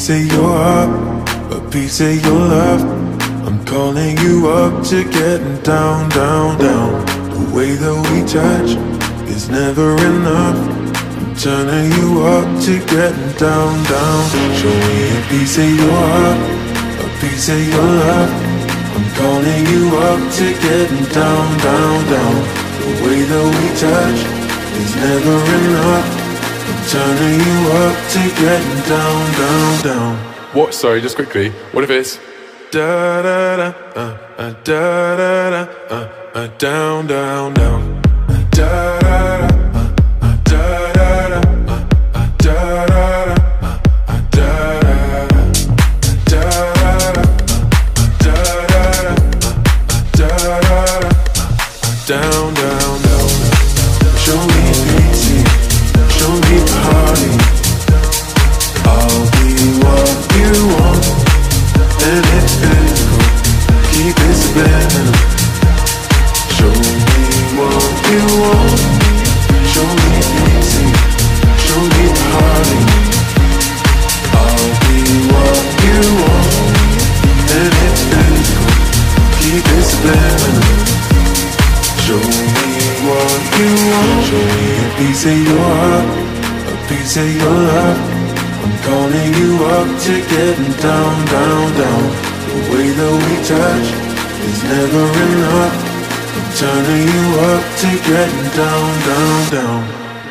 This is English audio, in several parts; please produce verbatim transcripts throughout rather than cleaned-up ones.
piece of your heart, a piece of your love. I'm calling you up to getting down, down, down. The way that we touch is never enough. I'm turning you up to getting down, down. Show me a piece of your heart, a piece of your love. I'm calling you up to getting down, down, down. The way that we touch is never enough. I'm turning you up to getting down, down, down. What? Sorry, just quickly. What if it's da da da uh, uh, da da da uh, uh, down, down, down. Uh, da da da uh, uh, da da da uh, uh, da da da uh, uh, da da da da da da da da da da down, down, down. Show me pity, show me party. I'll be what you want, and it's physical. Keep it subliminal. Show me what you want. Show me pity, show me party. I'll be what you want, and it's physical. Keep it subliminal. Show me what you want. Show me a piece of your heart, a piece of your love. I'm calling you up to getting down, down, down. The way that we touch is never enough. I'm turning you up to getting down, down, down.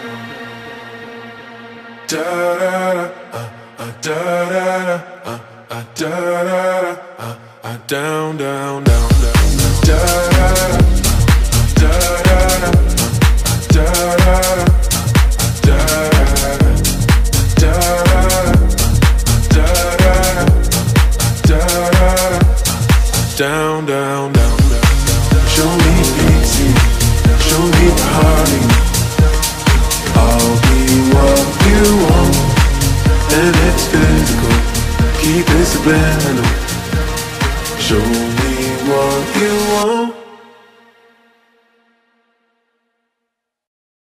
Da da da, uh, uh, da da da, uh, uh, da da da, uh, uh, down, down, down, down, da da da. Da da da, da da da, da da da, da da da, da da, down, down, down. Show me pity, show me party. I'll be what you want, and it's physical. Keep it subliminal. Show me what you want.